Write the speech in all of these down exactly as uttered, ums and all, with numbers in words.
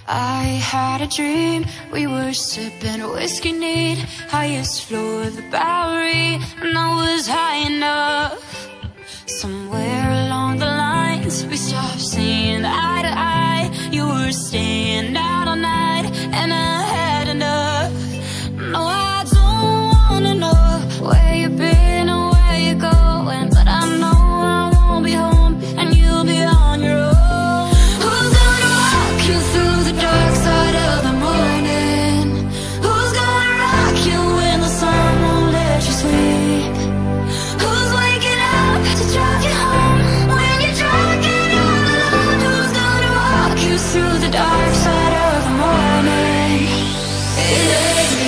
I had a dream, we were sipping whiskey neat, highest floor of the Bowery, and I was high enough. Somewhere along the lines, we stopped seeing eye to eye. You were staying out all night, and I had enough. No, I don't wanna know where you've been or where you're going, but I know I won't be home, and you'll be on your own. Who's gonna walk you through the dark side of the morning? Who's gonna rock you when the sun won't let you sleep? Who's waking up to drive you home when you're drunk and all alone? Who's gonna walk you through the dark side of the morning? It ain't me.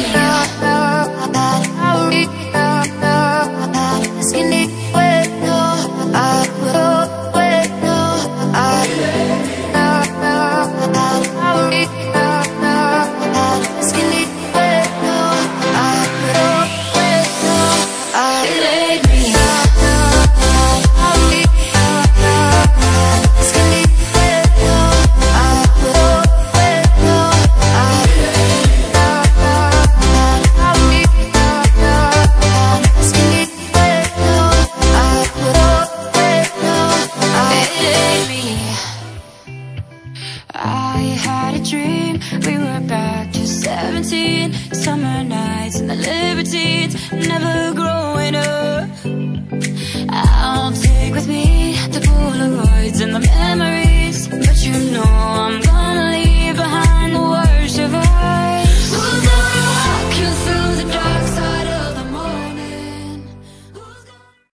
I had a dream, we were back to seventeen, summer nights and the libertines, never growing up. I'll take with me the Polaroids and the memories.